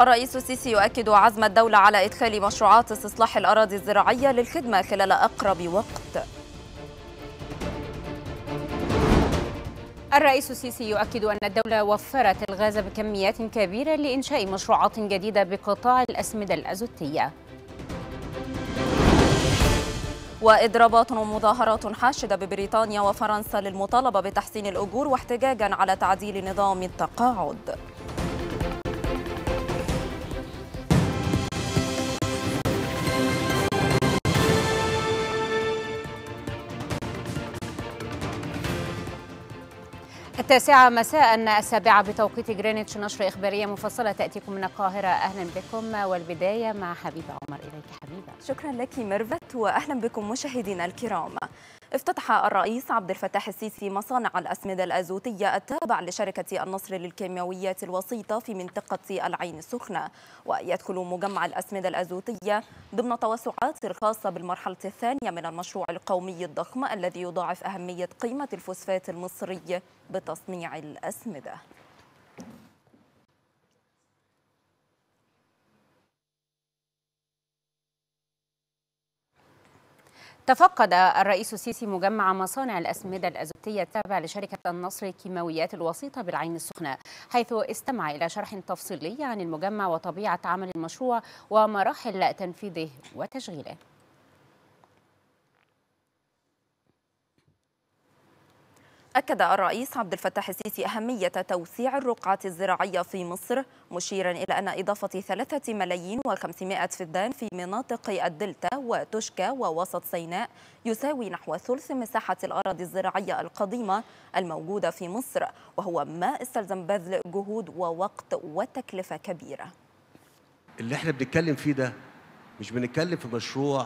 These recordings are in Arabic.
الرئيس السيسي يؤكد عزم الدولة على إدخال مشروعات استصلاح الأراضي الزراعية للخدمة خلال أقرب وقت. الرئيس السيسي يؤكد أن الدولة وفرت الغاز بكميات كبيرة لإنشاء مشروعات جديدة بقطاع الأسمدة الأزوتية. وإضرابات ومظاهرات حاشدة ببريطانيا وفرنسا للمطالبة بتحسين الأجور واحتجاجا على تعديل نظام التقاعد. التاسعة مساء، 7 بتوقيت جرينتش، نشرة إخبارية مفصلة تأتيكم من القاهرة. أهلا بكم، والبداية مع حبيبة عمر. إليك حبيبة. شكرا لك ميرفت، وأهلا بكم مشاهدينا الكرام. افتتح الرئيس عبد الفتاح السيسي مصانع الأسمدة الأزوتية التابع لشركة النصر للكيماويات الوسيطة في منطقة العين السخنة، ويدخل مجمع الأسمدة الأزوتية ضمن توسعات الخاصة بالمرحلة الثانية من المشروع القومي الضخم الذي يضاعف أهمية قيمة الفوسفات المصري بتصنيع الأسمدة. تفقد الرئيس السيسي مجمع مصانع الأسمدة الأزوتية التابع لشركة النصر للكيماويات الوسيطة بالعين السخنة، حيث استمع إلى شرح تفصيلي عن المجمع وطبيعة عمل المشروع ومراحل تنفيذه وتشغيله. أكد الرئيس عبد الفتاح السيسي أهمية توسيع الرقعة الزراعية في مصر، مشيرا إلى أن إضافة 3,500,000 فدان في مناطق الدلتا وتشكى ووسط سيناء يساوي نحو ثلث مساحة الأراضي الزراعية القديمة الموجودة في مصر، وهو ما استلزم بذل جهود ووقت وتكلفة كبيرة. اللي احنا بنتكلم فيه ده مش بنتكلم في مشروع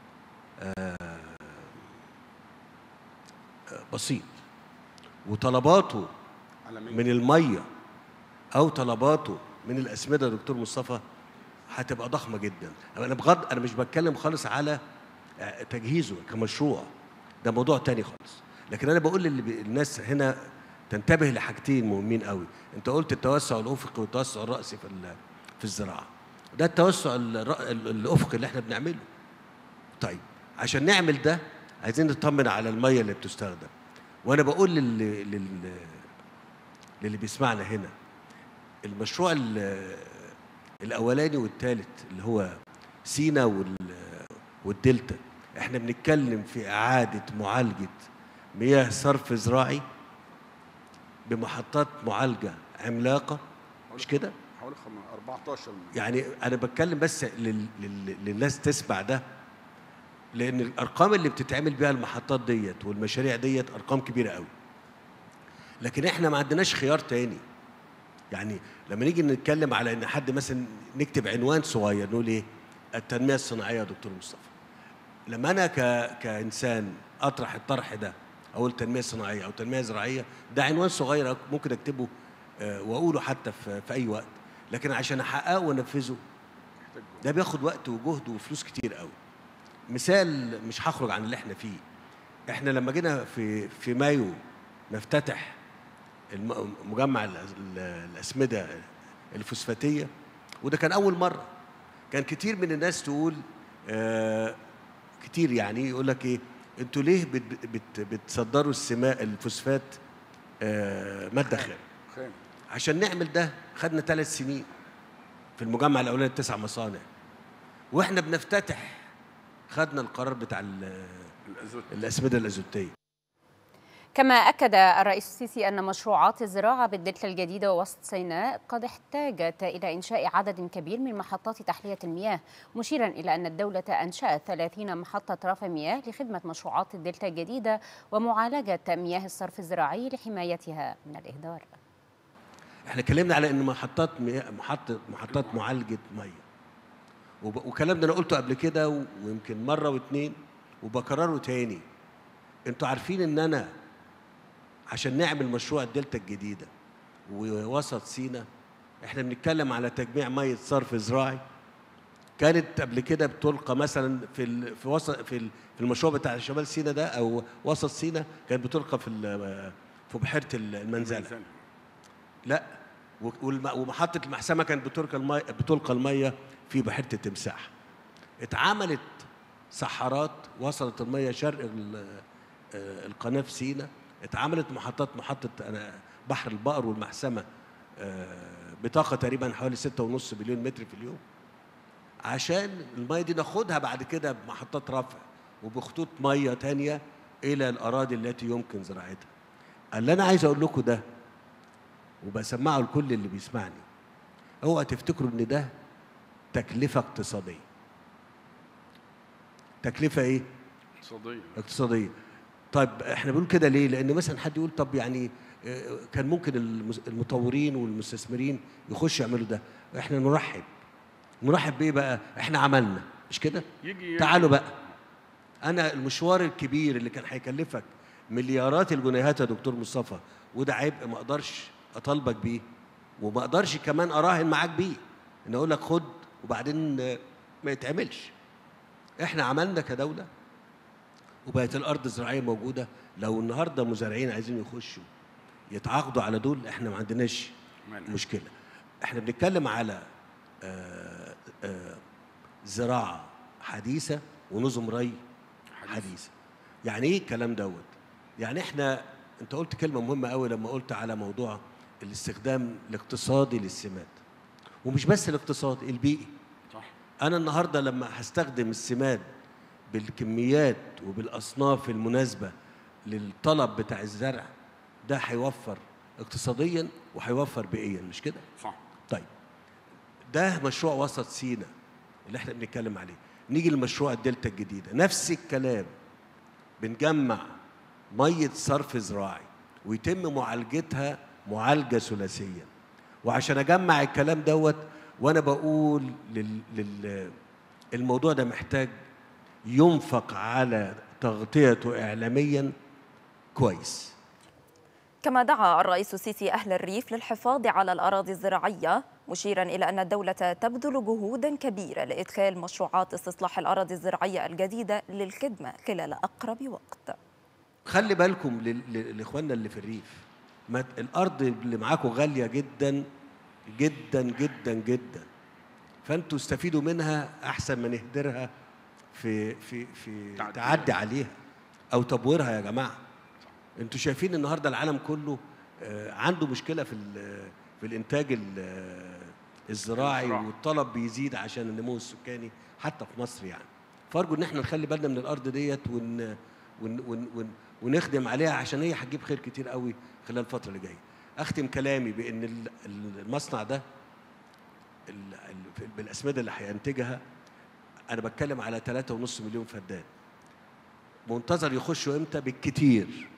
بسيط، وطلباته من المية أو طلباته من الأسمدة دكتور مصطفى هتبقى ضخمة جدا. أنا مش بتكلم خالص على تجهيزه كمشروع، ده موضوع تاني خالص. لكن أنا بقول للناس هنا تنتبه لحاجتين مهمين قوي. أنت قلت التوسع الأفقي والتوسع الرأسي في الزراعة. ده التوسع الأفقي اللي احنا بنعمله. طيب عشان نعمل ده عايزين نطمن على المية اللي بتستخدم. وأنا بقول للي بيسمعنا هنا، المشروع الأولاني والثالث اللي هو سينا والدلتا، احنا بنتكلم في إعادة معالجة مياه صرف زراعي بمحطات معالجة عملاقة، مش كده؟ حوالي 14. يعني أنا بتكلم بس للناس تسمع ده، لأن الأرقام اللي بتتعمل بيها المحطات ديت والمشاريع ديت أرقام كبيرة قوي. لكن إحنا ما عندناش خيار تاني. يعني لما نيجي نتكلم على إن حد مثلا نكتب عنوان صغير نقول إيه؟ التنمية الصناعية يا دكتور مصطفى. لما أنا كإنسان أطرح الطرح ده، أقول تنمية صناعية أو تنمية زراعية، ده عنوان صغير ممكن أكتبه وأقوله حتى في أي وقت. لكن عشان أحققه وأنفذه ده بياخد وقت وجهد وفلوس كتير قوي. مثال مش هخرج عن اللي احنا فيه. احنا لما جينا في مايو نفتتح مجمع الأسمدة الفوسفاتية، وده كان أول مرة، كان كتير من الناس تقول كتير يعني يقول لك ايه، انتوا ليه بتصدروا الفوسفات مادة خام؟ عشان نعمل ده خدنا 3 سنين في المجمع الأولاني 9 مصانع، واحنا بنفتتح خدنا القرار بتاع الأسمدة الأزوتية. كما أكد الرئيس السيسي أن مشروعات الزراعة بالدلتا الجديدة ووسط سيناء قد احتاجت إلى إنشاء عدد كبير من محطات تحلية المياه، مشيرا إلى أن الدولة أنشأت 30 محطة رفع مياه لخدمة مشروعات الدلتا الجديدة ومعالجة مياه الصرف الزراعي لحمايتها من الإهدار. احنا اتكلمنا على أن محطات معالجة مياه، وكلام ده أنا قلته قبل كده ويمكن مرة واثنين وبكرره تاني. انتوا عارفين ان انا عشان نعمل مشروع الدلتا الجديدة ووسط سينا احنا بنتكلم على تجميع مية صرف زراعي كانت قبل كده بتلقى مثلا في المشروع بتاع شمال سينا ده او وسط سينا، كانت بتلقى في بحيرة المنزلة. لا، ومحطه المحسمه كانت بتلقى الميه في بحيره التمساح. اتعملت سحارات وصلت الميه شرق القناه في سيناء. اتعملت محطه بحر البقر والمحسمه بطاقه تقريبا حوالي 6.5 مليون متر في اليوم، عشان الميه دي ناخدها بعد كده بمحطات رفع وبخطوط ميه تانية الى الاراضي التي يمكن زراعتها. اللي انا عايز اقول لكم ده وبسمعه لكل اللي بيسمعني، اوعى تفتكروا ان ده تكلفه اقتصاديه. تكلفه ايه؟ اقتصاديه. طيب احنا بنقول كده ليه؟ لان مثلا حد يقول طب يعني كان ممكن المطورين والمستثمرين يخشوا يعملوا ده. احنا نرحب بايه بقى؟ احنا عملنا، مش كده؟ تعالوا بقى. انا المشوار الكبير اللي كان هيكلفك مليارات الجنيهات يا دكتور مصطفى، وده عبء ما اقدرش اطالبك بيه، وما اقدرش كمان اراهن معاك بيه ان اقول لك خد وبعدين ما يتعملش. احنا عملنا كدوله وبقت الارض الزراعيه موجوده. لو النهارده مزارعين عايزين يخشوا يتعاقدوا على دول، احنا ما عندناش مشكله. احنا بنتكلم على زراعه حديثه ونظم ري حديثه. يعني ايه الكلام دوت؟ يعني انت قلت كلمه مهمه قوي لما قلت على موضوع الاستخدام الاقتصادي للسماد، ومش بس الاقتصادي، البيئي. صح. انا النهارده لما هستخدم السماد بالكميات وبالاصناف المناسبه للطلب بتاع الزرع، ده هيوفر اقتصاديا وهيوفر بيئيا، مش كده؟ صح. طيب ده مشروع وسط سيناء اللي احنا بنتكلم عليه. نيجي لمشروع الدلتا الجديده، نفس الكلام. بنجمع ميه صرف زراعي ويتم معالجتها معالجه ثلاثيه. وعشان اجمع الكلام دوت، وانا بقول الموضوع ده محتاج ينفق على تغطيته اعلاميا كويس. كما دعا الرئيس السيسي أهل الريف للحفاظ على الأراضي الزراعية، مشيرا إلى أن الدولة تبذل جهودا كبيرة لإدخال مشروعات استصلاح الأراضي الزراعية الجديدة للخدمة خلال أقرب وقت. خلي بالكم لإخواننا اللي في الريف، الأرض اللي معاكم غالية جدا جدا جدا جدا، فأنتوا استفيدوا منها أحسن ما نهدرها في تعدي عليها أو تبويرها. يا جماعة انتوا شايفين النهارده العالم كله عنده مشكله في الانتاج الزراعي، والطلب بيزيد عشان النمو السكاني حتى في مصر يعني. فارجو ان احنا نخلي بالنا من الارض ديت ونخدم عليها، عشان هي هتجيب خير كتير قوي خلال الفتره اللي جايه. اختم كلامي بان المصنع ده بالاسمده اللي هينتجها، انا بتكلم على 3.5 مليون فدان. منتظر يخشوا امتى؟ بالكتير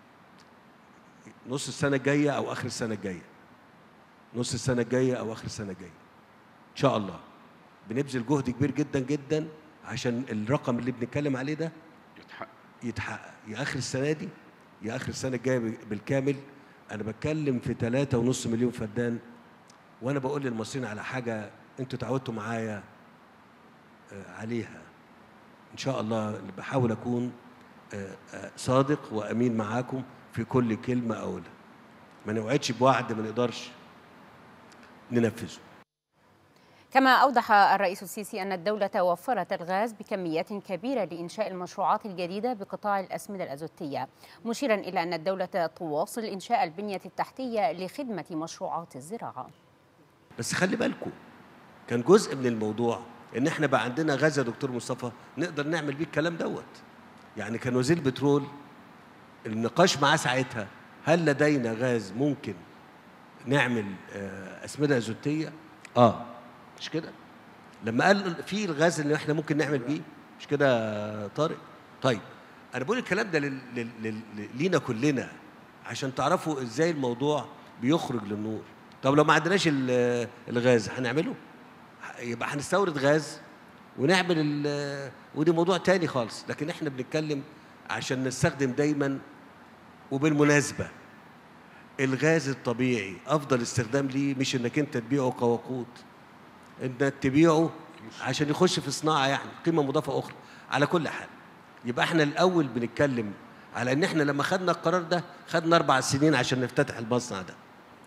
نص السنة الجاية أو آخر السنة الجاية. نص السنة الجاية أو آخر السنة الجاية إن شاء الله. بنبذل جهد كبير جدا جدا عشان الرقم اللي بنتكلم عليه ده يتحقق يا آخر السنة دي يا آخر السنة الجاية بالكامل. أنا بتكلم في 3.5 مليون فدان، وأنا بقول للمصريين على حاجة أنتوا تعودتوا معايا عليها. إن شاء الله بحاول أكون صادق وأمين معاكم في كل كلمة أقولها. ما نوعدش بوعد ما نقدرش ننفذه. كما أوضح الرئيس السيسي أن الدولة وفرت الغاز بكميات كبيرة لإنشاء المشروعات الجديدة بقطاع الأسمدة الأزوتية، مشيرا إلى أن الدولة تواصل إنشاء البنية التحتية لخدمة مشروعات الزراعة. بس خلي بالكم، كان جزء من الموضوع إن إحنا بقى عندنا غاز يا دكتور مصطفى نقدر نعمل بيه الكلام دوت. يعني كان وزير البترول النقاش معاه ساعتها، هل لدينا غاز ممكن نعمل أسمدة أزوتية؟ مش كده؟ لما قال في الغاز اللي احنا ممكن نعمل بيه، مش كده طارق؟ طيب انا بقول الكلام ده لينا كلنا عشان تعرفوا ازاي الموضوع بيخرج للنور. طب لو ما عندناش الغاز هنعمله؟ يبقى هنستورد غاز ونعمل ودي موضوع تاني خالص. لكن احنا بنتكلم عشان نستخدم دايما. وبالمناسبة الغاز الطبيعي افضل استخدام ليه مش انك انت تبيعه كوقود، انك تبيعه عشان يخش في صناعه، يعني قيمه مضافه اخرى. على كل حال يبقى احنا الاول بنتكلم على ان احنا لما خدنا القرار ده خدنا 4 سنين عشان نفتتح المصنع ده.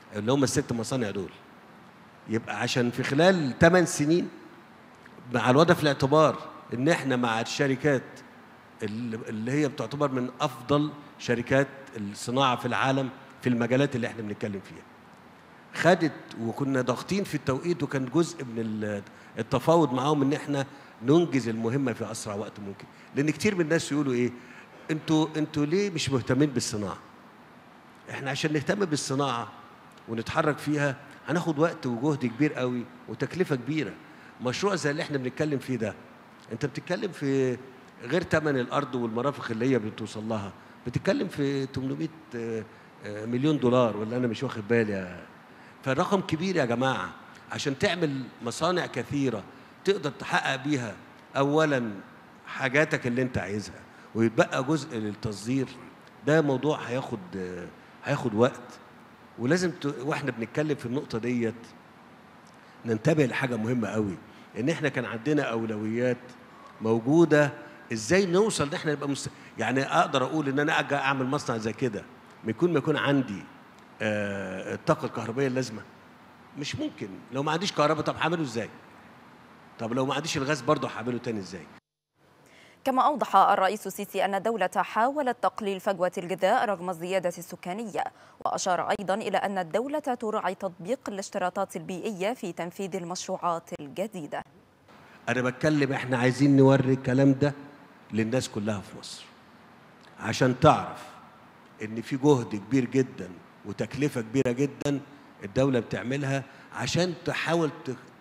اللي هم ال6 مصانع دول. يبقى عشان في خلال 8 سنين مع الوضع في الاعتبار ان احنا مع الشركات اللي هي بتعتبر من افضل شركات الصناعه في العالم في المجالات اللي احنا بنتكلم فيها، خدت وكنا ضاغطين في التوقيت، وكان جزء من التفاوض معاهم ان احنا ننجز المهمه في اسرع وقت ممكن. لان كتير من الناس يقولوا ايه، انتوا ليه مش مهتمين بالصناعه؟ احنا عشان نهتم بالصناعه ونتحرك فيها هناخد وقت وجهد كبير قوي وتكلفه كبيره. مشروع زي اللي احنا بنتكلم فيه ده، انت بتتكلم في غير ثمن الارض والمرافق اللي هي بتوصل لها، بتتكلم في 800 مليون دولار، ولا انا مش واخد بالي؟ فالرقم كبير يا جماعه. عشان تعمل مصانع كثيره تقدر تحقق بيها اولا حاجاتك اللي انت عايزها ويتبقى جزء للتصدير، ده موضوع هياخد وقت. ولازم واحنا بنتكلم في النقطه ديت ننتبه لحاجه مهمه قوي، ان احنا كان عندنا اولويات موجوده. ازاي نوصل ان احنا نبقى يعني اقدر اقول ان انا اجي اعمل مصنع زي كده ما يكون عندي الطاقه الكهربائيه اللازمه؟ مش ممكن. لو ما عنديش كهرباء طب هعمله ازاي؟ طب لو ما عنديش الغاز برضه هعمله تاني ازاي؟ كما أوضح الرئيس السيسي أن الدولة حاولت تقليل فجوة الغذاء رغم الزيادة السكانية، وأشار أيضا إلى أن الدولة تراعي تطبيق الاشتراطات البيئية في تنفيذ المشروعات الجديدة. أنا بتكلم إحنا عايزين نوري الكلام ده للناس كلها في مصر عشان تعرف إن في جهد كبير جدا وتكلفة كبيرة جدا الدولة بتعملها عشان تحاول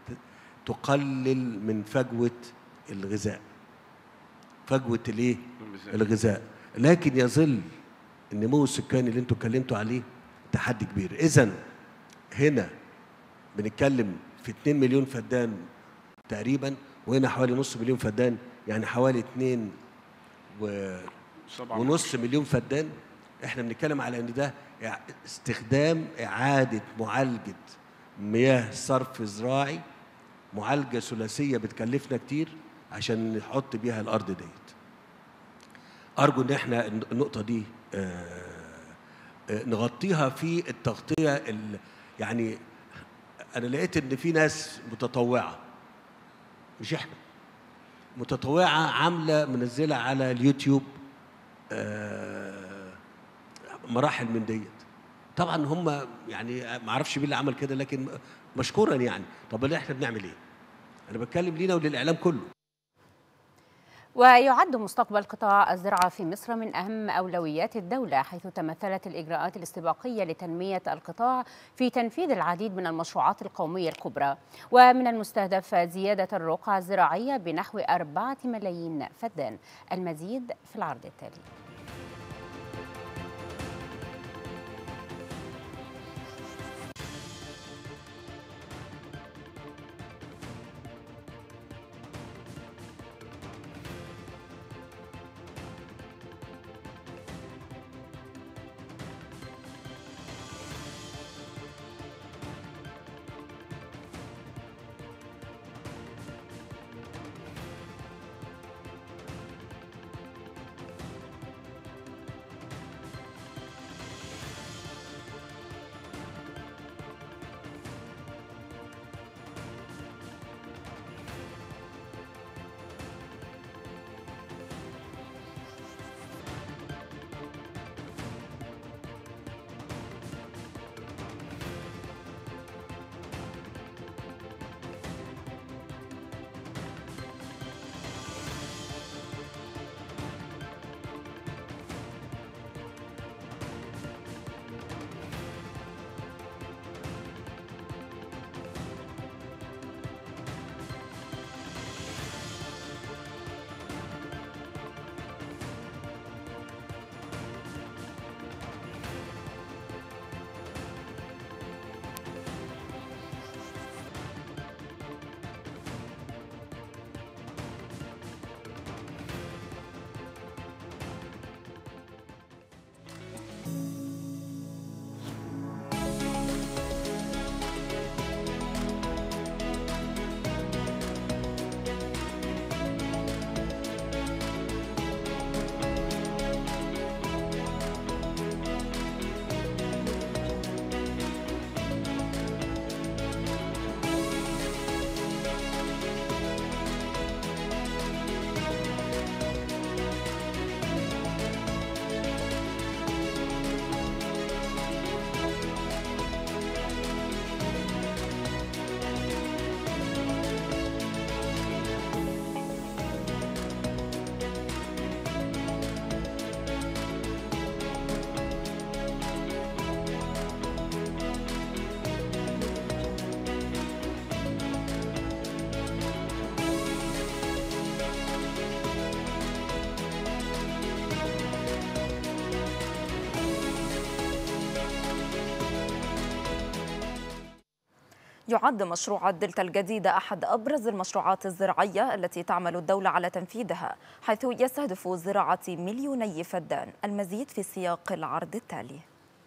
تقلل من فجوة الغذاء. فجوة الايه؟ الغذاء. لكن يظل النمو السكاني اللي انتوا اتكلمتوا عليه تحدي كبير. إذن هنا بنتكلم في 2 مليون فدان تقريبا، وهنا حوالي نص مليون فدان، يعني حوالي 2.5 مليون فدان. احنا بنتكلم على ان ده استخدام اعاده معالجه مياه صرف زراعي، معالجه ثلاثيه بتكلفنا كتير عشان نحط بيها الارض ديت. ارجو ان احنا النقطه دي نغطيها في التغطيه. يعني انا لقيت ان في ناس متطوعه، مش احنا، متطوعه عامله منزله على اليوتيوب مراحل من ديت. طبعا هم يعني ما اعرفش مين اللي عمل كده، لكن مشكورا يعني. طب احنا بنعمل ايه؟ انا بتكلم لينا وللاعلام كله. ويعد مستقبل قطاع الزراعة في مصر من أهم أولويات الدولة، حيث تمثلت الإجراءات الاستباقية لتنمية القطاع في تنفيذ العديد من المشروعات القومية الكبرى. ومن المستهدف زيادة الرقعة الزراعية بنحو 4 ملايين فدان. المزيد في العرض التالي. يعد مشروع الدلتا الجديدة أحد أبرز المشروعات الزراعية التي تعمل الدولة على تنفيذها، حيث يستهدف زراعة مليوني فدان. المزيد في سياق العرض التالي.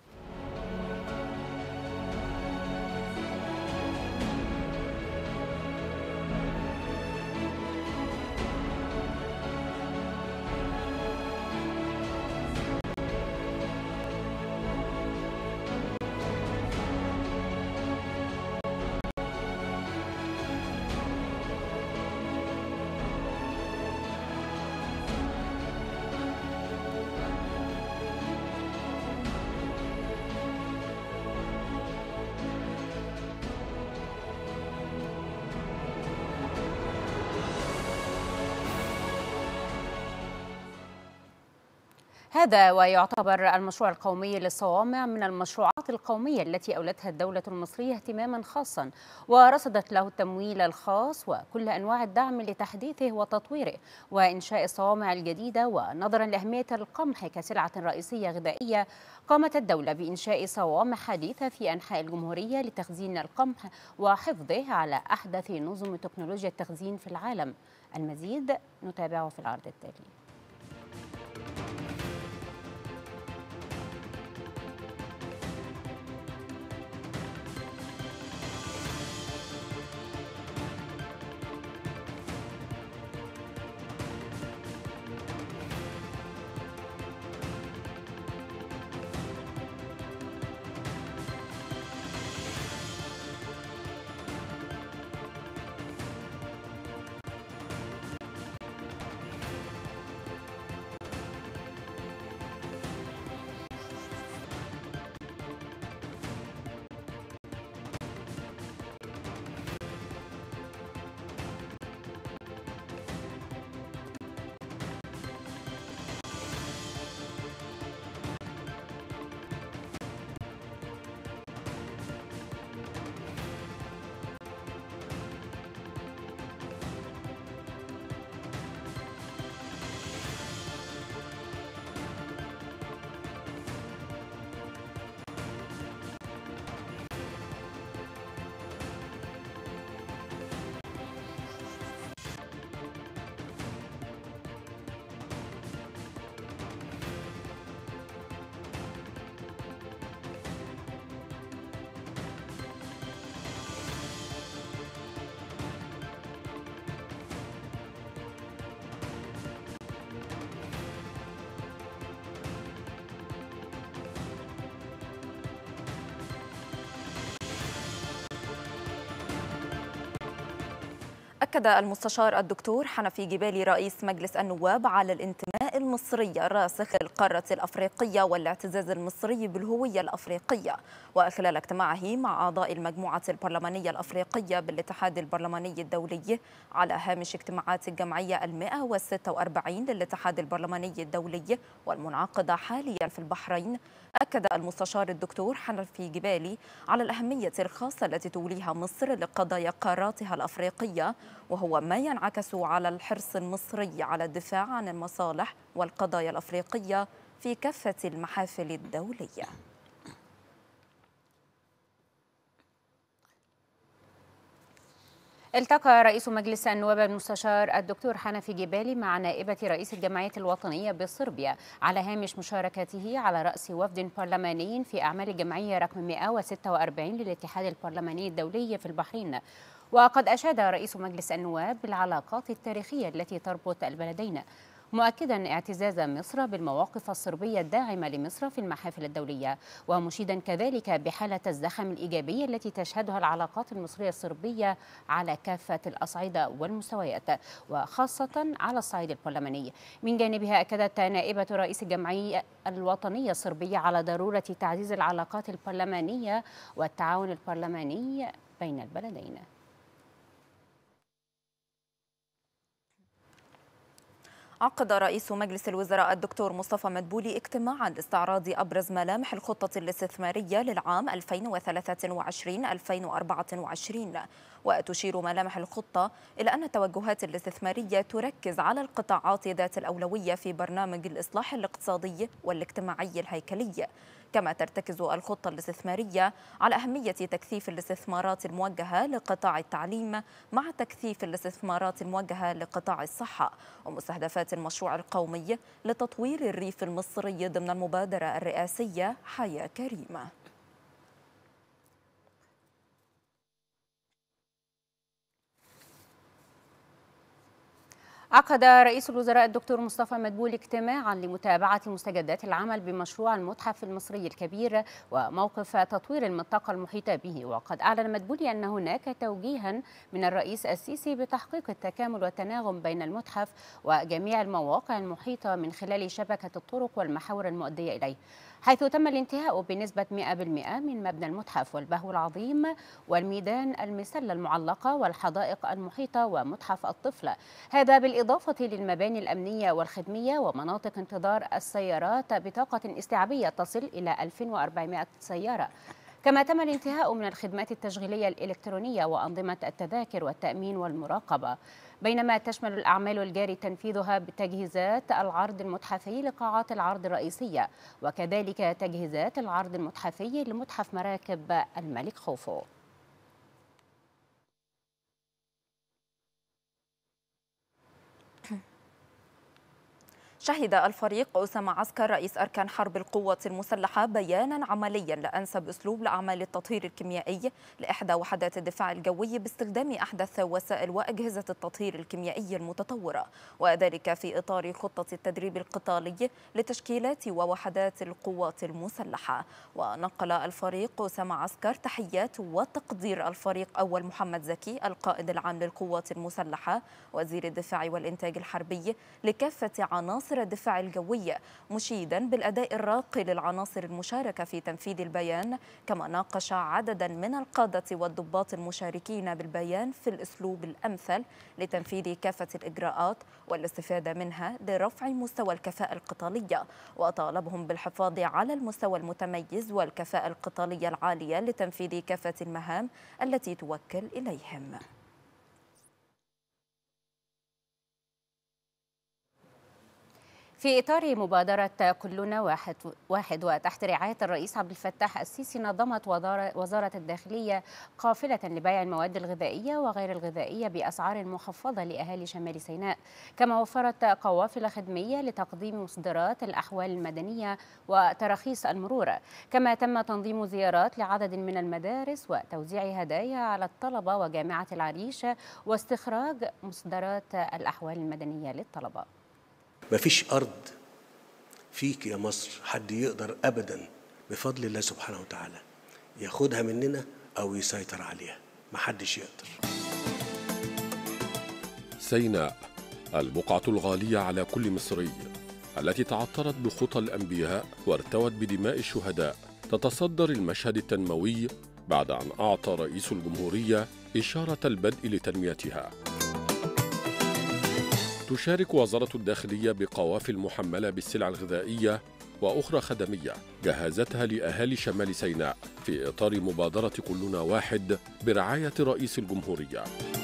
هذا ويعتبر المشروع القومي للصوامع من المشروعات القومية التي أولتها الدولة المصرية اهتماما خاصا، ورصدت له التمويل الخاص وكل أنواع الدعم لتحديثه وتطويره وإنشاء الصوامع الجديدة. ونظرا لأهمية القمح كسلعة رئيسية غذائية، قامت الدولة بإنشاء صوامع حديثة في أنحاء الجمهورية لتخزين القمح وحفظه على أحدث نظم تكنولوجيا التخزين في العالم. المزيد نتابعه في العرض التالي. أكد المستشار الدكتور حنفي جبالي رئيس مجلس النواب على الانتماء المصري الراسخ للقارة الأفريقية والاعتزاز المصري بالهوية الأفريقية. وخلال اجتماعه مع أعضاء المجموعة البرلمانية الأفريقية بالاتحاد البرلماني الدولي على هامش اجتماعات الجمعية 146 للاتحاد البرلماني الدولي والمنعقدة حاليا في البحرين، أكد المستشار الدكتور حنفي جبالي على الأهمية الخاصة التي توليها مصر لقضايا قاراتها الأفريقية، وهو ما ينعكس على الحرص المصري على الدفاع عن المصالح والقضايا الأفريقية في كافة المحافل الدولية. التقى رئيس مجلس النواب المستشار الدكتور حنفي جبالي مع نائبة رئيس الجمعية الوطنية بصربيا على هامش مشاركته على رأس وفد برلماني في أعمال الجمعية رقم 146 للاتحاد البرلماني الدولي في البحرين. وقد أشاد رئيس مجلس النواب بالعلاقات التاريخية التي تربط البلدين، مؤكدا اعتزاز مصر بالمواقف الصربية الداعمة لمصر في المحافل الدولية، ومشيدا كذلك بحالة الزخم الإيجابية التي تشهدها العلاقات المصرية الصربية على كافة الأصعدة والمستويات، وخاصة على الصعيد البرلماني. من جانبها أكدت نائبة رئيس الجمعية الوطنية الصربية على ضرورة تعزيز العلاقات البرلمانية والتعاون البرلماني بين البلدين. عقد رئيس مجلس الوزراء الدكتور مصطفى مدبولي اجتماعا لاستعراض أبرز ملامح الخطة الاستثمارية للعام 2023-2024، وتشير ملامح الخطة إلى أن التوجهات الاستثمارية تركز على القطاعات ذات الأولوية في برنامج الإصلاح الاقتصادي والاجتماعي الهيكلي، كما ترتكز الخطة الاستثمارية على أهمية تكثيف الاستثمارات الموجهة لقطاع التعليم مع تكثيف الاستثمارات الموجهة لقطاع الصحة ومستهدفات المشروع القومي لتطوير الريف المصري ضمن المبادرة الرئاسية حياة كريمة. عقد رئيس الوزراء الدكتور مصطفى مدبولي اجتماعا لمتابعة مستجدات العمل بمشروع المتحف المصري الكبير وموقف تطوير المنطقة المحيطة به. وقد أعلن مدبولي أن هناك توجيها من الرئيس السيسي بتحقيق التكامل والتناغم بين المتحف وجميع المواقع المحيطة من خلال شبكة الطرق والمحاور المؤدية إليه، حيث تم الانتهاء بنسبة 100% من مبنى المتحف والبهو العظيم والميدان المسلة المعلقة والحدائق المحيطة ومتحف الطفل، هذا بالإضافة للمباني الأمنية والخدمية ومناطق انتظار السيارات بطاقة استيعابية تصل إلى 2400 سيارة. كما تم الانتهاء من الخدمات التشغيلية الإلكترونية وأنظمة التذاكر والتأمين والمراقبة، بينما تشمل الأعمال الجاري تنفيذها بتجهيزات العرض المتحفي لقاعات العرض الرئيسية، وكذلك تجهيزات العرض المتحفي لمتحف مراكب الملك خوفو. شهد الفريق أسامة عسكر رئيس أركان حرب القوة المسلحة بيانا عمليا لأنسب أسلوب لأعمال التطهير الكيميائي لإحدى وحدات الدفاع الجوي باستخدام أحدث وسائل وأجهزة التطهير الكيميائي المتطورة، وذلك في إطار خطة التدريب القتالي لتشكيلات ووحدات القوات المسلحة. ونقل الفريق أسامة عسكر تحيات وتقدير الفريق أول محمد زكي القائد العام للقوات المسلحة وزير الدفاع والإنتاج الحربي لكافة عناصر الدفاع الجوي، مشيدا بالأداء الراقي للعناصر المشاركة في تنفيذ البيان. كما ناقش عددا من القادة والضباط المشاركين بالبيان في الأسلوب الأمثل لتنفيذ كافة الإجراءات والاستفادة منها لرفع مستوى الكفاءة القتالية، وطالبهم بالحفاظ على المستوى المتميز والكفاءة القتالية العالية لتنفيذ كافة المهام التي توكل إليهم. في إطار مبادرة كلنا واحد وتحت رعاية الرئيس عبد الفتاح السيسي، نظمت وزارة الداخلية قافلة لبيع المواد الغذائية وغير الغذائية بأسعار مخفضة لأهالي شمال سيناء، كما وفرت قوافل خدمية لتقديم مصدرات الأحوال المدنية وتراخيص المرور. كما تم تنظيم زيارات لعدد من المدارس وتوزيع هدايا على الطلبة وجامعة العريش واستخراج مصدرات الأحوال المدنية للطلبة. مفيش أرض فيك يا مصر حد يقدر أبدا بفضل الله سبحانه وتعالى ياخدها مننا أو يسيطر عليها، محدش يقدر. سيناء، البقعة الغالية على كل مصري، التي تعطرت بخطى الأنبياء وارتوت بدماء الشهداء، تتصدر المشهد التنموي بعد أن أعطى رئيس الجمهورية إشارة البدء لتنميتها. تشارك وزارة الداخلية بقوافل محملة بالسلع الغذائية وأخرى خدمية جهزتها لأهالي شمال سيناء في إطار مبادرة كلنا واحد برعاية رئيس الجمهورية.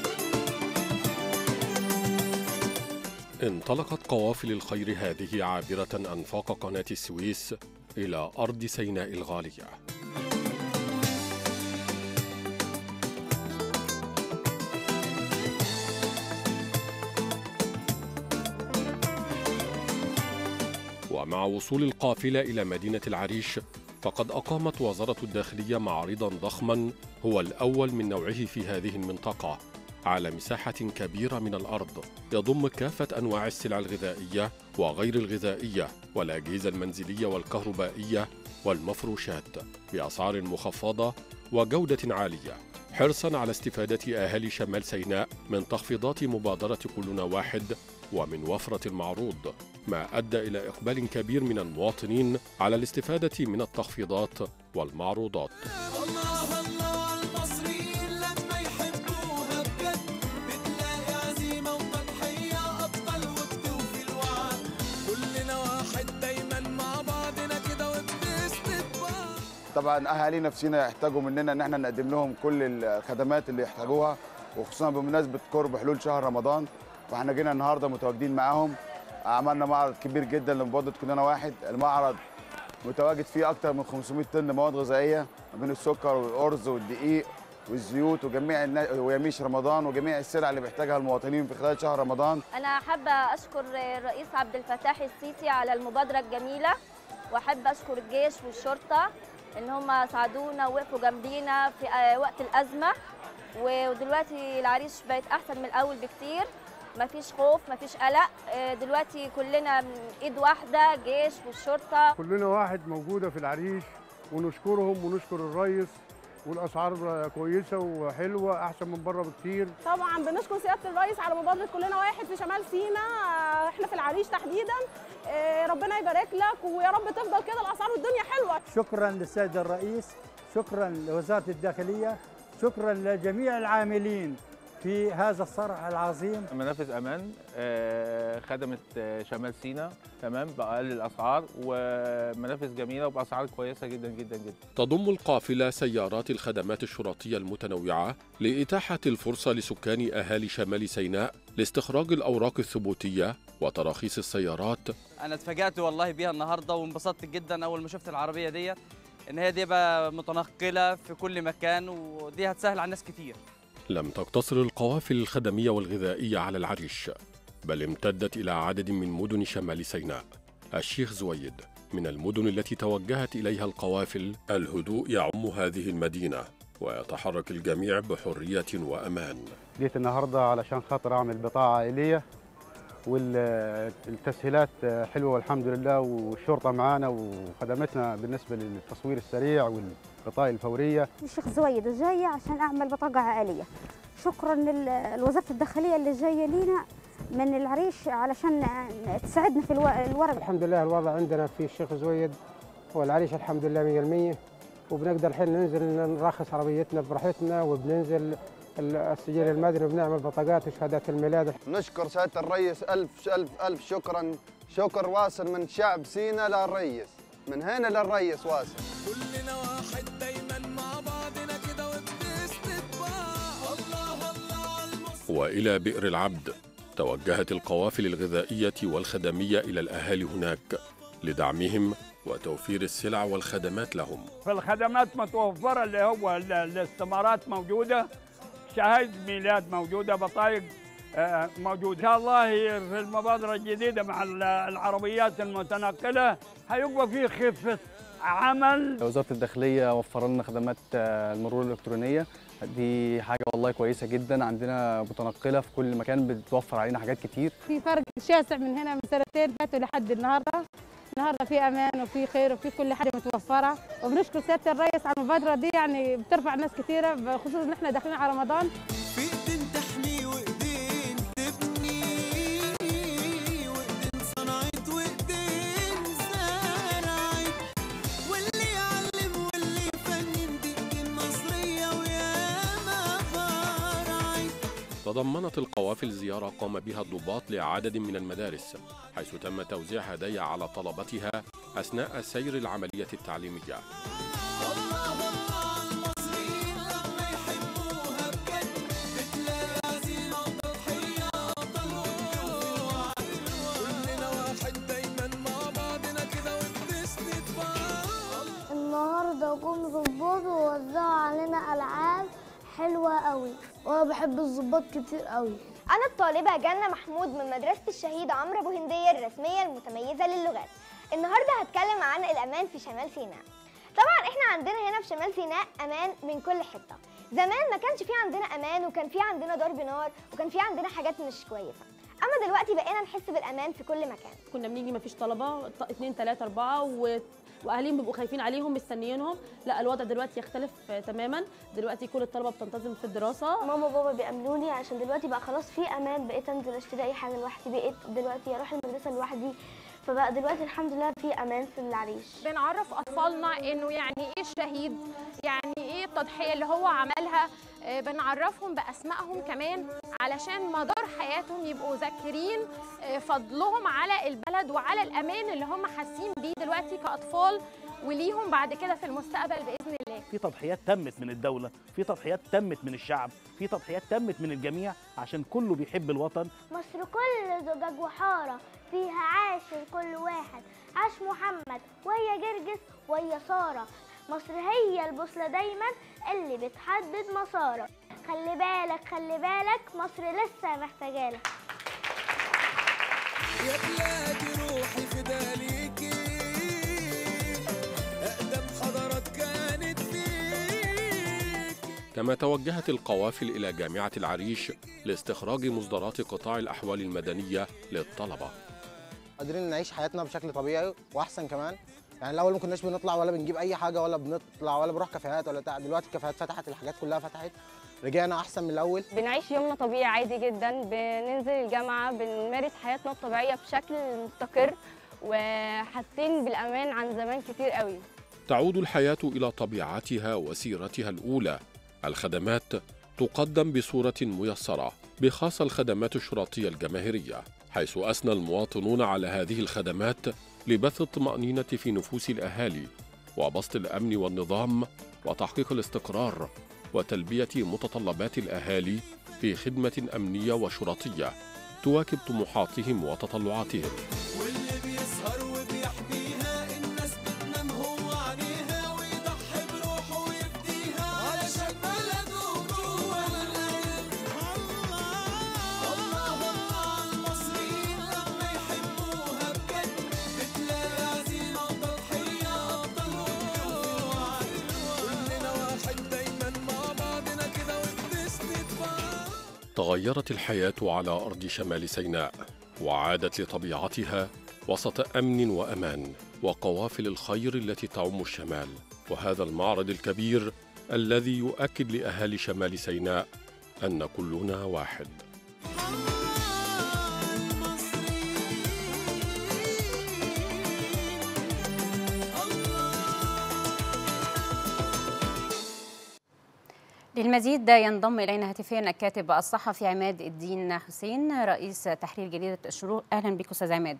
انطلقت قوافل الخير هذه عابرة أنفاق قناة السويس إلى أرض سيناء الغالية. ومع وصول القافلة إلى مدينة العريش، فقد أقامت وزارة الداخلية معرضاً ضخماً هو الأول من نوعه في هذه المنطقة على مساحة كبيرة من الأرض، يضم كافة أنواع السلع الغذائية وغير الغذائية والأجهزة المنزلية والكهربائية والمفروشات بأسعار مخفضة وجودة عالية، حرصاً على استفادة أهالي شمال سيناء من تخفيضات مبادرة كلنا واحد ومن وفرة المعروض، ما أدى إلى إقبال كبير من المواطنين على الاستفادة من التخفيضات والمعروضات. الله الله المصريين لما يحبوها بجد بتلاقي عزيمة وتضحية أبطال وبتوفي الوعد، كلنا واحد دايما مع بعضنا كده وبنسند بعض. طبعا أهالينا في سيناء يحتاجوا مننا إن احنا نقدم لهم كل الخدمات اللي يحتاجوها، وخصوصا بمناسبة قرب حلول شهر رمضان، فاحنا جينا النهارده متواجدين معاهم. عملنا معرض كبير جدا لمبادرة كلنا واحد. المعرض متواجد فيه اكتر من 500 طن مواد غذائيه ما بين السكر والارز والدقيق والزيوت ويميش رمضان وجميع السلع اللي بيحتاجها المواطنين في خلال شهر رمضان. أنا حابة أشكر الرئيس عبد الفتاح السيسي على المبادرة الجميلة، وأحب أشكر الجيش والشرطة إن هم ساعدونا ووقفوا جنبينا في وقت الأزمة، ودلوقتي العريش بقت أحسن من الأول بكتير، مفيش خوف مفيش قلق، دلوقتي كلنا إيد واحدة، جيش والشرطة كلنا واحد موجودة في العريش، ونشكرهم ونشكر الرئيس، والاسعار كويسه وحلوه احسن من بره بكتير. طبعا بنشكر سياده الرئيس على مبادره كلنا واحد في شمال سيناء، احنا في العريش تحديدا، ربنا يبارك لك ويا رب تفضل كده الاسعار والدنيا حلوه. شكرا للسيد الرئيس، شكرا لوزاره الداخليه، شكرا لجميع العاملين في هذا الصرح العظيم. منافذ امان خدمت شمال سيناء تمام باقل الاسعار، ومنافذ جميله وباسعار كويسه جدا جدا جدا. تضم القافله سيارات الخدمات الشرطيه المتنوعه لاتاحه الفرصه لسكان اهالي شمال سيناء لاستخراج الاوراق الثبوتيه وتراخيص السيارات. انا اتفاجأت والله بيها النهارده وانبسطت جدا اول ما شفت العربيه ديت، ان هي دي بقى متنقله في كل مكان، ودي هتسهل على الناس كتير. لم تقتصر القوافل الخدمية والغذائية على العريش، بل امتدت إلى عدد من مدن شمال سيناء. الشيخ زويد من المدن التي توجهت إليها القوافل. الهدوء يعم هذه المدينة ويتحرك الجميع بحرية وأمان. جيت النهارده علشان خاطر أعمل بطاقة عائلية، والتسهيلات حلوة والحمد لله، والشرطة معانا وخدمتنا بالنسبة للتصوير السريع والبطاقة الفورية. الشيخ زويد جاية عشان أعمل بطاقة عائلية. شكرا لوزارة الداخلية اللي جاية لينا من العريش علشان تساعدنا في الورق. الحمد لله الوضع عندنا في الشيخ زويد والعريش الحمد لله 100%، وبنقدر الحين ننزل نرخص عربيتنا براحتنا، وبننزل السجل المدني وبنعمل بطاقات وشهادات الميلاد. نشكر سيادة الرئيس ألف ألف ألف شكرا، شكر واصل من شعب سيناء للرئيس، من هنا للرئيس واصل. كلنا واحد دايما مع بعضنا كده وبنسند بعض. الله الله المصري. وإلى بئر العبد توجهت القوافل الغذائية والخدمية إلى الأهالي هناك لدعمهم وتوفير السلع والخدمات لهم. فالخدمات متوفرة، اللي هو الاستمارات موجودة، شهادة ميلاد موجودة، بطايق موجودة. إن شاء الله في المبادرة الجديدة مع العربيات المتنقلة هيبقى في خفة عمل. وزارة الداخلية وفر لنا خدمات المرور الإلكترونية، دي حاجة والله كويسة جدا. عندنا متنقلة في كل مكان بتوفر علينا حاجات كتير. في فرق شاسع من هنا من سنتين فاتوا لحد النهارده في امان وفي خير وفي كل حاجه متوفره، وبنشكر سياده الرئيس على المبادره دي، يعني بترفع ناس كثيره، خصوصا ان احنا داخلين على رمضان. في ايدين تحمي وايدين تبني، وايدين صنعت وايدين زرعت، واللي يعلم واللي يفنن دي ايدين مصريه وياما فرعت. تضمنت القوافل زيارة قام بها الضباط لعدد من المدارس، حيث تم توزيع هدايا على طلبتها أثناء سير العملية التعليمية. النهارده جم ظباط ووزعوا علينا ألعاب حلوة قوي، وأنا بحب الظباط كتير قوي. أنا الطالبة جنة محمود من مدرسة الشهيد عمرو أبو هندية الرسمية المتميزة للغات. النهارده هتكلم عن الأمان في شمال سيناء. طبعا احنا عندنا هنا في شمال سيناء أمان من كل حتة. زمان ما كانش في عندنا أمان، وكان في عندنا ضرب نار، وكان في عندنا حاجات مش كويسة. أما دلوقتي بقينا نحس بالأمان في كل مكان. كنا بنيجي مفيش طلبة 2 3 4 واهاليهم بيبقوا خايفين عليهم مستنيينهم، لا الوضع دلوقتي يختلف تماما. دلوقتي كل الطلبه بتنتظم في الدراسه. ماما وبابا بيأمنوني عشان دلوقتي بقى خلاص في امان، بقيت انزل اشتري اي حاجه لوحدي، بقيت دلوقتي اروح المدرسه لوحدي، فبقى دلوقتي الحمد لله في امان في العريش. بنعرف اطفالنا انه يعني ايه الشهيد، يعني ايه التضحيه اللي هو عملها، بنعرفهم باسمائهم كمان علشان مدار حياتهم يبقوا ذاكرين فضلهم على البلد وعلى الامان اللي هم حاسين بيه دلوقتي كاطفال، وليهم بعد كده في المستقبل باذن الله. في تضحيات تمت من الدولة، في تضحيات تمت من الشعب، في تضحيات تمت من الجميع عشان كله بيحب الوطن. مصر كل زجاج وحارة فيها عاش كل واحد، عاش محمد ويا جرجس ويا سارة. مصر هي البوصلة دايما اللي بتحدد مسارك. خلي بالك خلي بالك، مصر لسه محتاجالك. يا بلادي روحي فداليكي، أقدم حضارات كانت فيك. كما توجهت القوافل إلى جامعة العريش لاستخراج مصدرات قطاع الأحوال المدنية للطلبة. قادرين نعيش حياتنا بشكل طبيعي وأحسن كمان. يعني الأول ما كناش بنطلع ولا بنجيب أي حاجة ولا بنطلع ولا بنروح كافيهات ولا بتاع، دلوقتي الكافيهات فتحت، الحاجات كلها فتحت، رجعنا أحسن من الأول. بنعيش يومنا طبيعي عادي جدا، بننزل الجامعة، بنمارس حياتنا الطبيعية بشكل مستقر وحاسين بالأمان عن زمان كتير قوي. تعود الحياة إلى طبيعتها وسيرتها الأولى. الخدمات تقدم بصورة ميسرة، بخاصة الخدمات الشرطية الجماهيرية، حيث أثنى المواطنون على هذه الخدمات لبث الطمأنينة في نفوس الأهالي وبسط الأمن والنظام وتحقيق الاستقرار وتلبية متطلبات الأهالي في خدمة أمنية وشرطية تواكب طموحاتهم وتطلعاتهم. واللي بيسهر وبيحميها الناس بتنام هو عليها، ويضحي بروحه ويفديها علشان بلده جوه القلب. الله الله على المصريين لما يحبوها بجد، بتلاقي عزيمة وتضحية أبطال وجيوع. كلنا واحد دايما مع بعضنا كده وبنسند بعض. تغيرت الحياة على أرض شمال سيناء وعادت لطبيعتها وسط أمن وأمان وقوافل الخير التي تعم الشمال، وهذا المعرض الكبير الذي يؤكد لأهالي شمال سيناء أن كلنا واحد. للمزيد ينضم إلينا هاتفيا الكاتب الصحفي عماد الدين حسين رئيس تحرير جريدة الشروق. أهلا بك أستاذ عماد.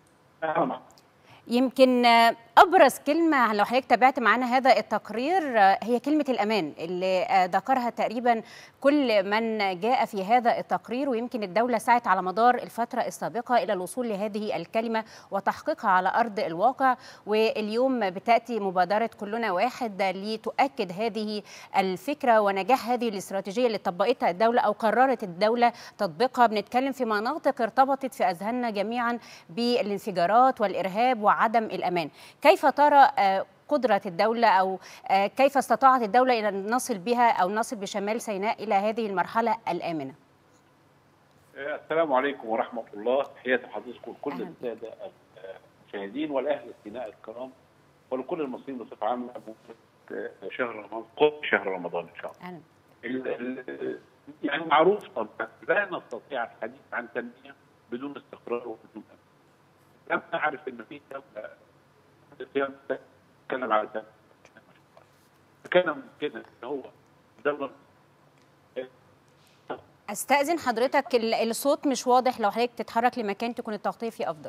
يمكن أبرز كلمة لو حضرتك تابعت معنا هذا التقرير هي كلمة الأمان اللي ذكرها تقريبا كل من جاء في هذا التقرير، ويمكن الدولة سعت على مدار الفترة السابقة إلى الوصول لهذه الكلمة وتحقيقها على أرض الواقع، واليوم بتأتي مبادرة كلنا واحد لتؤكد هذه الفكرة ونجاح هذه الاستراتيجية اللي طبقتها الدولة أو قررت الدولة تطبيقها. بنتكلم في مناطق ارتبطت في أذهاننا جميعا بالانفجارات والإرهاب وعدم الأمان. كيف ترى قدرة الدولة أو كيف استطاعت الدولة إلى أن نصل بها أو نصل بشمال سيناء إلى هذه المرحلة الآمنة؟ السلام عليكم ورحمة الله، تحياتي لحضرتكم وكل السادة المشاهدين والأهل السيناء الكرام ولكل المصريين بصفة عامة شهر رمضان، قرب شهر رمضان إن شاء الله. يعني معروف طبعا لا نستطيع الحديث عن تنمية بدون استقرار وبدون أمن. لم نعرف ان في دوله تتكلم على ده كان ممكن ان هو دوله. استاذن حضرتك الصوت مش واضح، لو حضرتك تتحرك لمكان تكون التغطيه فيه افضل.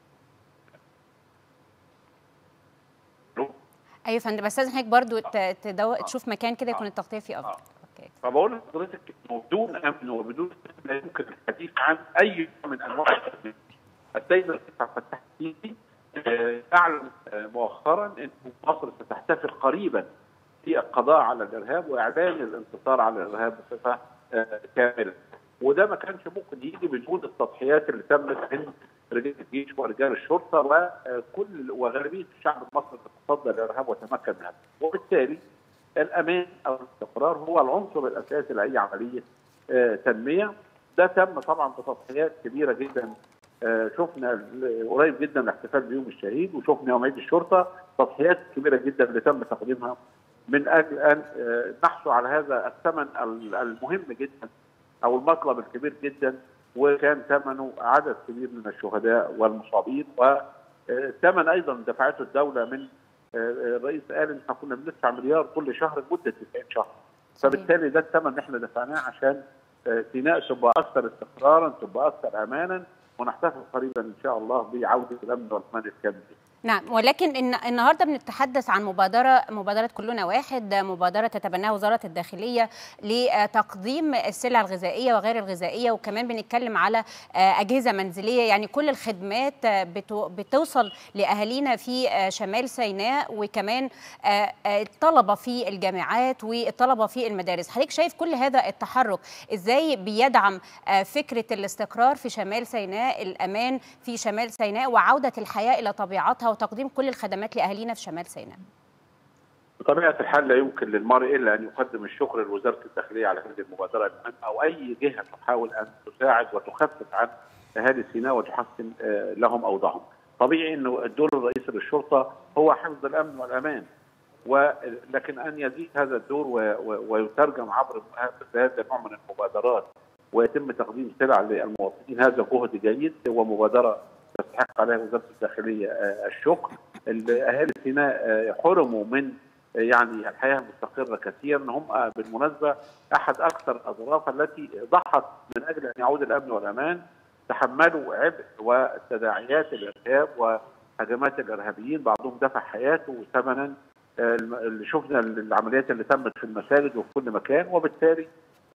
ايوه فندم، بس استاذن حضرتك برضو تشوف مكان كده يكون التغطيه فيه افضل. اوكي. فبقول لحضرتك بدون امن وبدون لا يمكن الحديث عن اي من انواع التنميه. السيد الرئيس عبد الفتاح السيسي اعلن مؤخرا ان مصر ستحتفل قريبا في القضاء على الارهاب واعلان الانتصار على الارهاب بصفه كامله، وده ما كانش ممكن يجي بدون التضحيات اللي تمت من رجال الجيش ورجال الشرطه وكل وغالبيه الشعب المصري تصدى للارهاب وتمكن منها، وبالتالي الامان او الاستقرار هو العنصر الاساسي لاي عمليه تنميه. ده تم طبعا بتضحيات كبيره جدا. شفنا قريب جدا الاحتفال بيوم الشهيد، وشفنا يوم عيد الشرطه، تضحيات كبيره جدا اللي تم تقديمها من اجل ان نحصل على هذا الثمن المهم جدا او المطلب الكبير جدا، وكان ثمنه عدد كبير من الشهداء والمصابين، وثمن ايضا دفعته الدوله من الرئيس قال ان احنا كنا بندفع مليار كل شهر لمده 90 شهر. فبالتالي ده الثمن اللي احنا دفعناه عشان سيناء تبقى اكثر استقرارا، تبقى اكثر امانا، ونحتفل قريبا ان شاء الله بعوده الامن والامان الكامل. نعم، ولكن النهارده بنتحدث عن مبادرة كلنا واحد، مبادرة تتبناها وزارة الداخلية لتقديم السلع الغذائية وغير الغذائية، وكمان بنتكلم على أجهزة منزلية، يعني كل الخدمات بتوصل لأهالينا في شمال سيناء، وكمان الطلبة في الجامعات والطلبة في المدارس. حضرتك شايف كل هذا التحرك إزاي بيدعم فكرة الاستقرار في شمال سيناء، الأمان في شمال سيناء، وعودة الحياة إلى طبيعتها وتقديم كل الخدمات لأهالينا في شمال سيناء؟ بطبيعة الحال لا يمكن للمرء إلا أن يقدم الشكر لوزارة الداخلية على هذه المبادرة المهمة، أو أي جهة تحاول أن تساعد وتخفف عن أهالي سيناء وتحسن لهم أوضاعهم. طبيعي أنه الدور الرئيسي للشرطة هو حفظ الأمن والأمان، ولكن أن يزيد هذا الدور ويترجم عبر هذا النوع من المبادرات ويتم تقديم سلع للمواطنين، هذا جهد جيد ومبادرة تستحق عليها وزارة الداخلية الشكر. أهالي سيناء حرموا من يعني الحياة المستقرة كثيرا، هم بالمناسبة أحد أكثر الأظراف التي ضحت من أجل أن يعود الأمن والأمان، تحملوا عبء وتداعيات الإرهاب وهجمات الإرهابيين، بعضهم دفع حياته ثمنا. اللي شفنا العمليات اللي تمت في المساجد وفي كل مكان، وبالتالي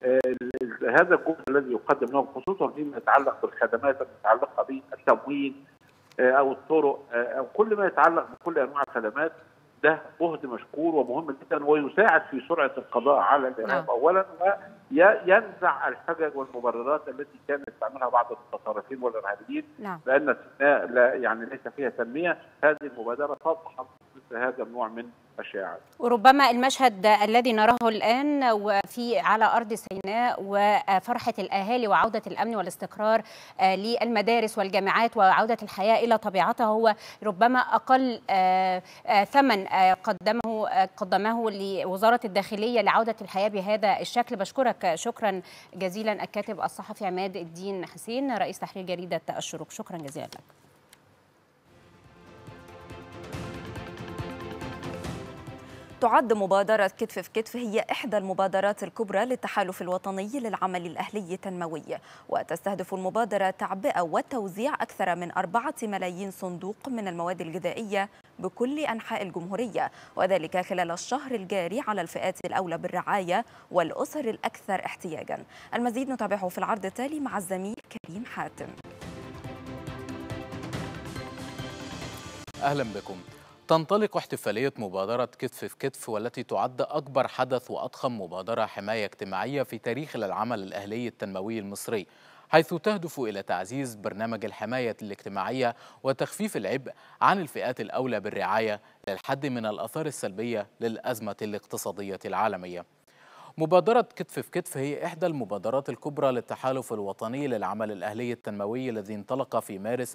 هذا الجهد الذي يقدم لهم خصوصا فيما يتعلق بالخدمات المتعلقه بالتموين او الطرق او كل ما يتعلق بكل انواع الخدمات، ده جهد مشكور ومهم جدا، ويساعد في سرعه القضاء على الارهاب اولا، وينزع الحجج والمبررات التي كانت تعملها بعض المتطرفين والارهابيين بان سيناء لا يعني ليس فيها تنميه. هذه المبادره تضحك مثل هذا النوع من الشائعات. وربما المشهد الذي نراه الآن وفي على أرض سيناء وفرحة الأهالي وعودة الأمن والاستقرار للمدارس والجامعات وعودة الحياة إلى طبيعتها هو ربما أقل ثمن قدمه لوزارة الداخلية لعودة الحياة بهذا الشكل. بشكرك شكرا جزيلا الكاتب الصحفي عماد الدين حسين رئيس تحرير جريدة الشروق، شكرا جزيلا لك. تعد مبادرة كتف في كتف هي إحدى المبادرات الكبرى للتحالف الوطني للعمل الأهلي التنموي، وتستهدف المبادرة تعبئة وتوزيع أكثر من 4 ملايين صندوق من المواد الغذائية بكل أنحاء الجمهورية، وذلك خلال الشهر الجاري على الفئات الأولى بالرعاية والأسر الأكثر احتياجا. المزيد نتابعه في العرض التالي مع الزميل كريم حاتم. أهلا بكم. تنطلق احتفالية مبادرة كتف في كتف، والتي تعد أكبر حدث وأضخم مبادرة حماية اجتماعية في تاريخ العمل الأهلي التنموي المصري، حيث تهدف إلى تعزيز برنامج الحماية الاجتماعية وتخفيف العبء عن الفئات الأولى بالرعاية للحد من الآثار السلبية للأزمة الاقتصادية العالمية. مبادرة كتف في كتف هي إحدى المبادرات الكبرى للتحالف الوطني للعمل الأهلي التنموي الذي انطلق في مارس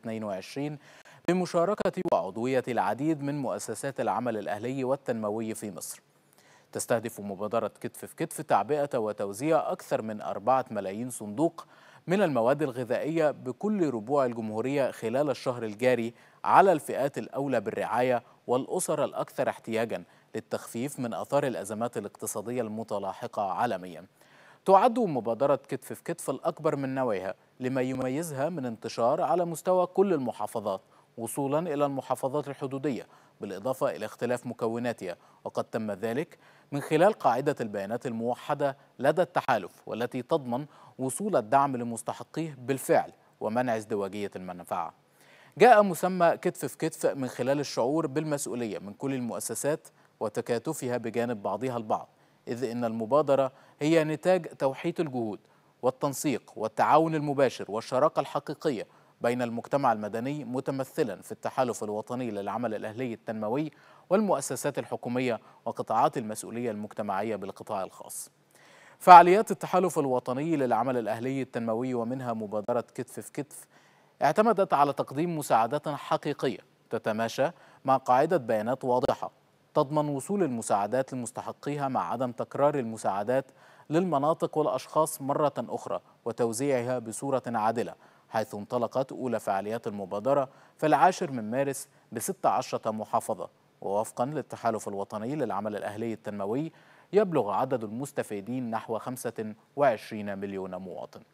2022 بمشاركة وعضوية العديد من مؤسسات العمل الأهلي والتنموي في مصر. تستهدف مبادرة كتف في كتف تعبئة وتوزيع أكثر من 4 ملايين صندوق من المواد الغذائية بكل ربوع الجمهورية خلال الشهر الجاري على الفئات الأولى بالرعاية والأسر الأكثر احتياجا للتخفيف من آثار الأزمات الاقتصادية المتلاحقة عالميا. تعد مبادرة كتف في كتف الأكبر من نوعها لما يميزها من انتشار على مستوى كل المحافظات وصولا إلى المحافظات الحدودية، بالإضافة إلى اختلاف مكوناتها، وقد تم ذلك من خلال قاعدة البيانات الموحدة لدى التحالف، والتي تضمن وصول الدعم لمستحقيه بالفعل ومنع ازدواجية المنفعة. جاء مسمى كتف في كتف من خلال الشعور بالمسؤولية من كل المؤسسات وتكاتفها بجانب بعضها البعض، إذ إن المبادرة هي نتاج توحيد الجهود والتنسيق والتعاون المباشر والشراكة الحقيقية بين المجتمع المدني متمثلا في التحالف الوطني للعمل الأهلي التنموي والمؤسسات الحكومية وقطاعات المسؤولية المجتمعية بالقطاع الخاص. فعاليات التحالف الوطني للعمل الأهلي التنموي ومنها مبادرة كتف في كتف اعتمدت على تقديم مساعدات حقيقية تتماشى مع قاعدة بيانات واضحة تضمن وصول المساعدات لمستحقيها مع عدم تكرار المساعدات للمناطق والأشخاص مرة أخرى وتوزيعها بصورة عادلة، حيث انطلقت أولى فعاليات المبادرة في 10 من مارس ب16 محافظة. ووفقا للتحالف الوطني للعمل الأهلي التنموي يبلغ عدد المستفيدين نحو 25 مليون مواطن.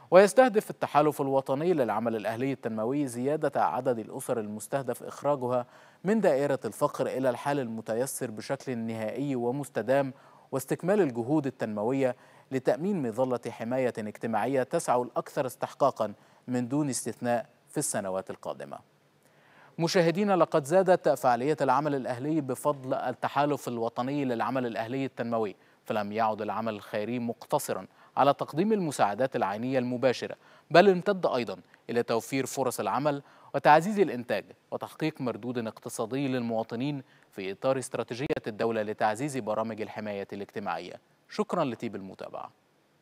ويستهدف التحالف الوطني للعمل الأهلي التنموي زيادة عدد الأسر المستهدف إخراجها من دائرة الفقر إلى الحال المتيسر بشكل نهائي ومستدام، واستكمال الجهود التنموية لتأمين مظلة حماية اجتماعية تسعى الأكثر استحقاقا من دون استثناء في السنوات القادمة. مشاهدينا، لقد زادت فعالية العمل الأهلي بفضل التحالف الوطني للعمل الأهلي التنموي، فلم يعد العمل الخيري مقتصرا على تقديم المساعدات العينية المباشرة، بل امتد أيضا إلى توفير فرص العمل وتعزيز الإنتاج وتحقيق مردود اقتصادي للمواطنين في إطار استراتيجية الدولة لتعزيز برامج الحماية الاجتماعية. شكرا لطيب المتابعة.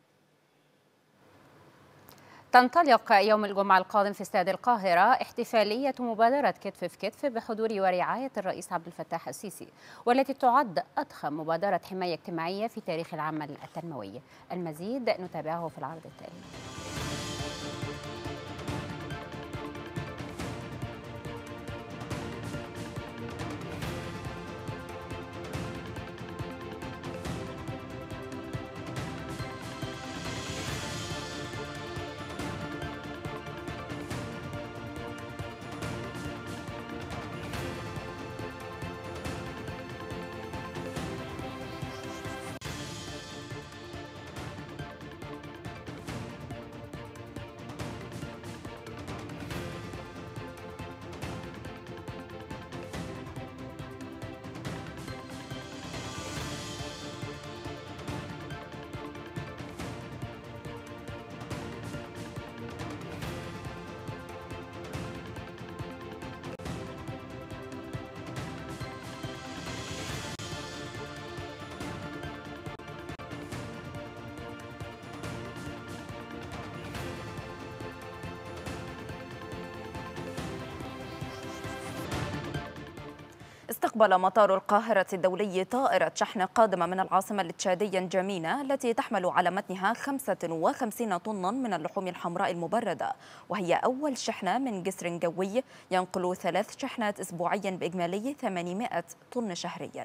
تنطلق يوم الجمعة القادم في استاد القاهرة احتفالية مبادرة كتف في كتف بحضور ورعاية الرئيس عبد الفتاح السيسي، والتي تعد أضخم مبادرة حماية اجتماعية في تاريخ العمل التنموي. المزيد نتابعه في العرض التالي. استقبل مطار القاهرة الدولي طائرة شحن قادمة من العاصمة التشادية نجامينا، التي تحمل على متنها 55 طنا من اللحوم الحمراء المبردة، وهي أول شحنة من جسر جوي ينقل 3 شحنات أسبوعيا بإجمالي 800 طن شهريا.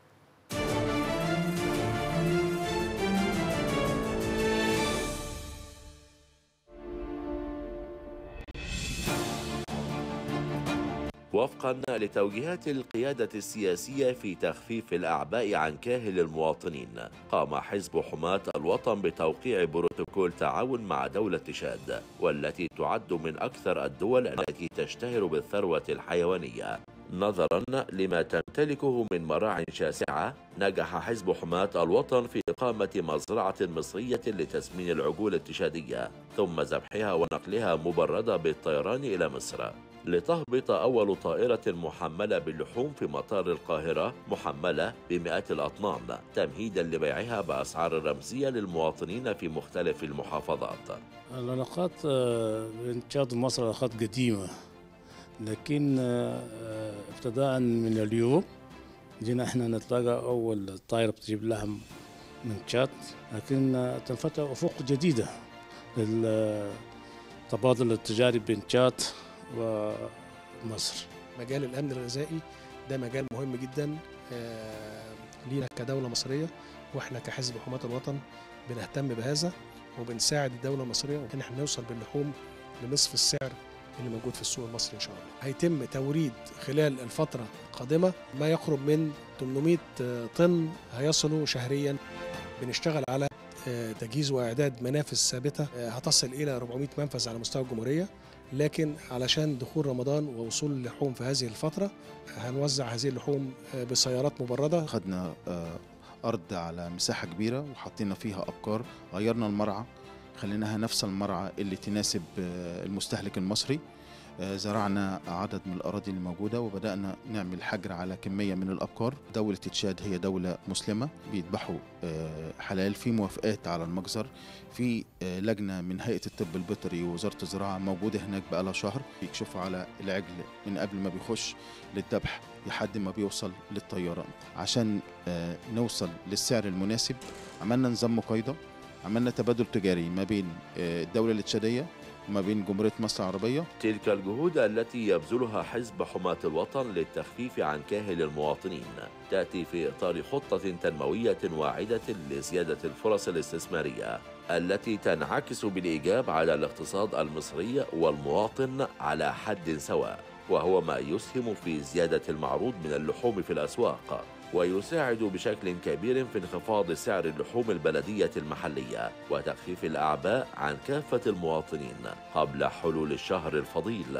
وفقا لتوجيهات القيادة السياسية في تخفيف الأعباء عن كاهل المواطنين، قام حزب حماة الوطن بتوقيع بروتوكول تعاون مع دولة تشاد، والتي تعد من أكثر الدول التي تشتهر بالثروة الحيوانية. نظرا لما تمتلكه من مراع شاسعة، نجح حزب حماة الوطن في إقامة مزرعة مصرية لتسمين العجول التشادية، ثم ذبحها ونقلها مبردة بالطيران إلى مصر، لتهبط أول طائرة محملة باللحوم في مطار القاهرة محملة بمئات الأطنان، تمهيدا لبيعها بأسعار رمزية للمواطنين في مختلف المحافظات. العلاقات بين تشاد ومصر علاقات قديمة، لكن ابتداء من اليوم جينا احنا نتلاقى أول طائرة بتجيب لحم من تشاد، لكن تنفتح أفق جديدة للتبادل التجاري بين تشاد ومصر. مجال الأمن الغذائي ده مجال مهم جدا لينا كدولة مصرية، واحنا كحزب حماة الوطن بنهتم بهذا وبنساعد الدولة المصرية ان احنا نوصل باللحوم لنصف السعر اللي موجود في السوق المصري ان شاء الله. هيتم توريد خلال الفترة القادمة ما يقرب من 800 طن هيصلوا شهريا. بنشتغل على تجهيز واعداد منافذ ثابتة هتصل الى 400 منفذ على مستوى الجمهورية، لكن علشان دخول رمضان ووصول اللحوم في هذه الفترة هنوزع هذه اللحوم بسيارات مبردة. خدنا أرض على مساحة كبيرة وحطينا فيها أبقار، غيرنا المرعى خليناها نفس المرعى اللي تناسب المستهلك المصري، زرعنا عدد من الأراضي الموجودة وبدأنا نعمل حجر على كمية من الأبقار. دولة تشاد هي دولة مسلمة، بيذبحوا حلال، في موافقات على المجزر، في لجنة من هيئة الطب البيطري ووزارة الزراعة موجودة هناك بقالها شهر، بيكشفوا على العجل من قبل ما بيخش للذبح لحد ما بيوصل للطيارة. عشان نوصل للسعر المناسب عملنا نظام مقايضة، عملنا تبادل تجاري ما بين الدولة التشادية ما بين جمهورية مصر العربية. تلك الجهود التي يبذلها حزب حماة الوطن للتخفيف عن كاهل المواطنين تأتي في إطار خطة تنموية واعدة لزيادة الفرص الاستثمارية التي تنعكس بالإيجاب على الاقتصاد المصري والمواطن على حد سواء، وهو ما يسهم في زيادة المعروض من اللحوم في الأسواق، ويساعد بشكل كبير في انخفاض سعر اللحوم البلدية المحلية وتخفيف الأعباء عن كافة المواطنين قبل حلول الشهر الفضيل.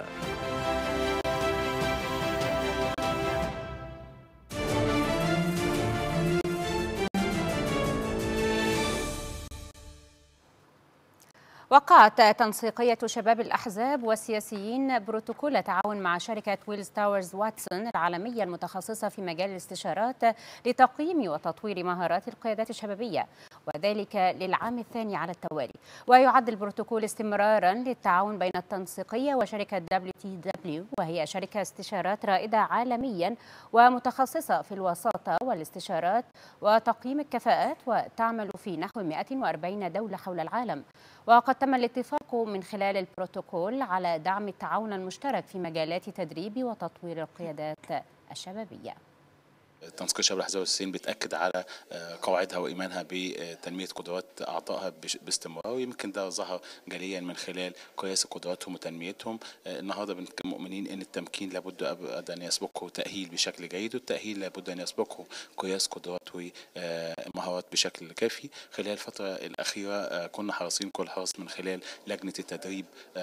وقعت تنسيقية شباب الأحزاب والسياسيين بروتوكول تعاون مع شركة ويلز تاورز واتسون العالمية المتخصصة في مجال الاستشارات لتقييم وتطوير مهارات القيادات الشبابية، وذلك للعام الثاني على التوالي. ويعد البروتوكول استمرارا للتعاون بين التنسيقية وشركة WTW، وهي شركة استشارات رائدة عالميا ومتخصصة في الوساطة والاستشارات وتقييم الكفاءات، وتعمل في نحو 140 دولة حول العالم. وقد تم الاتفاق من خلال البروتوكول على دعم التعاون المشترك في مجالات تدريب وتطوير القيادات الشبابية. تنسيقية شباب الأحزاب والسياسيين بتأكد على قواعدها وإيمانها بتنمية قدرات أعضائها باستمرار، ويمكن ده ظهر جليا من خلال قياس قدراتهم وتنميتهم. النهارده بنكون مؤمنين أن التمكين لابد أن يسبقه تأهيل بشكل جيد، والتأهيل لابد أن يسبقه قياس قدرات ومهارات بشكل كافي. خلال الفترة الأخيرة كنا حريصين كل حرص من خلال لجنة التدريب